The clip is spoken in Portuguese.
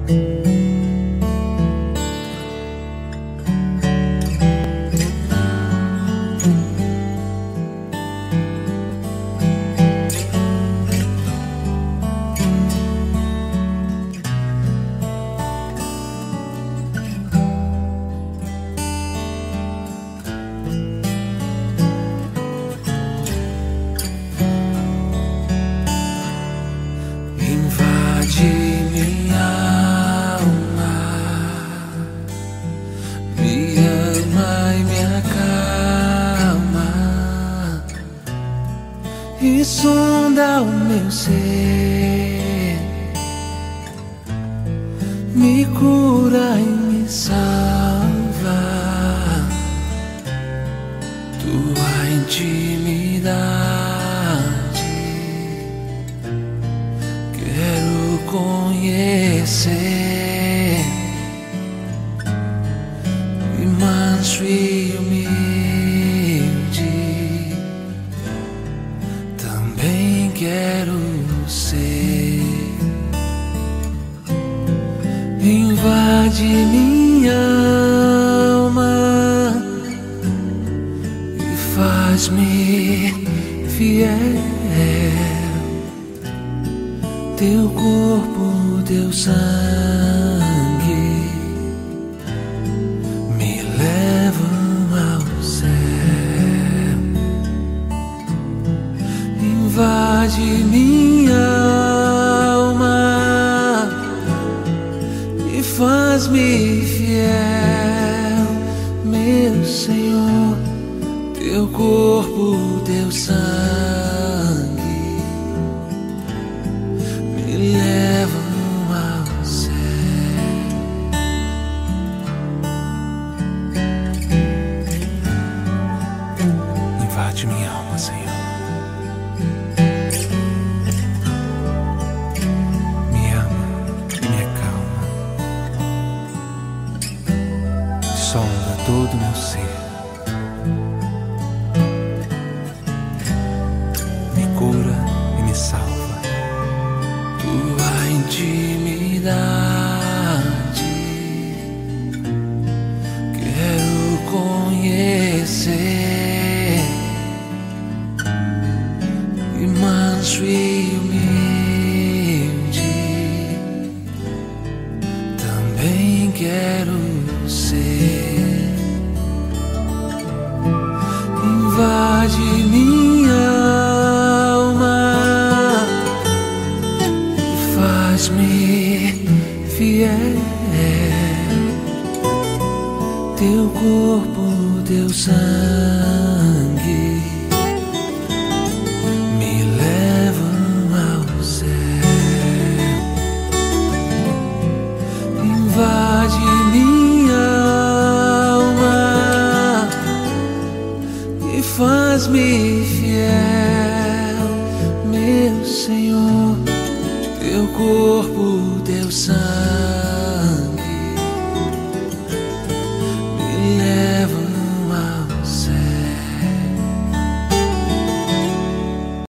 E sonda o meu ser, me cura e me salva. Tua intimidade quero conhecer, e manso e humilde também quero ser. Invade minha alma e faz-me fiel. Teu corpo, teu sangue me levam ao céu. Invade minha alma e faz-me fiel, meu Senhor. Teu corpo, teu sangue me levam ao céu. Invade minha alma, Senhor. Me ama e me acalma. Sonda todo meu ser. Me cura e me salva. Tua intimidade quero conhecer, e manso e humilde também quero ser. Invade minha alma e faz-me fiel. Teu corpo, teu sangue me levam ao céu. Invade minha alma e faz-me fiel, meu Senhor. Teu corpo, teu sangue